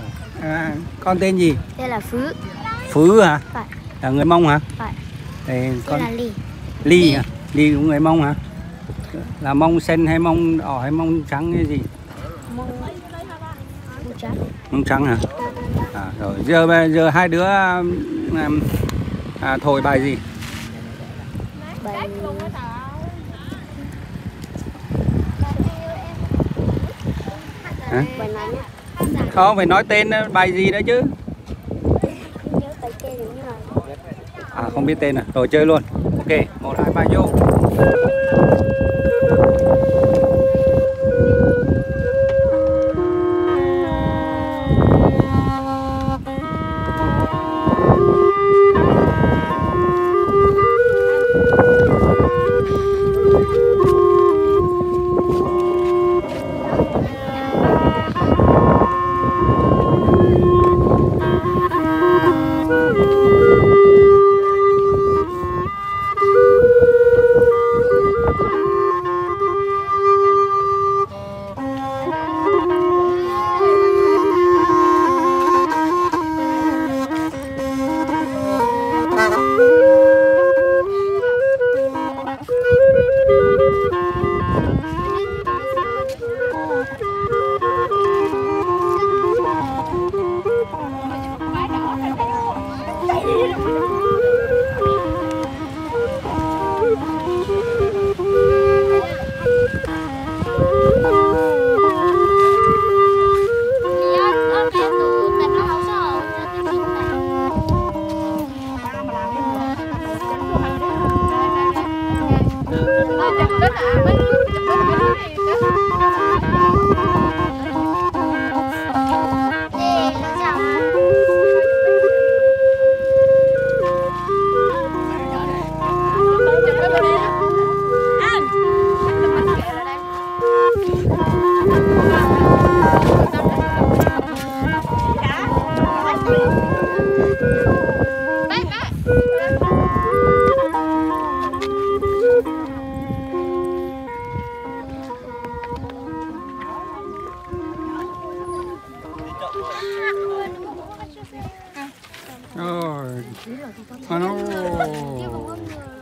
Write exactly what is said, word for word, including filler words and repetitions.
À, con tên gì? Đây là Phứ. Phứ hả? Phải. Là người Mông hả? Phải. Đây, con... Đây là Ly. Ly hả? Ly cũng người Mông hả? Là Mông xanh hay Mông đỏ hay Mông trắng hay gì? Mông trắng. Mông trắng hả? À, rồi giờ bây giờ hai đứa à, à, thổi bài gì? Bài hả? bài này nhá. Không, phải nói tên bài gì đó chứ. Không nhớ bài tên như này. À, không biết tên à? Rồi chơi luôn. Ok, một hai ba vô. Rồi. Hello.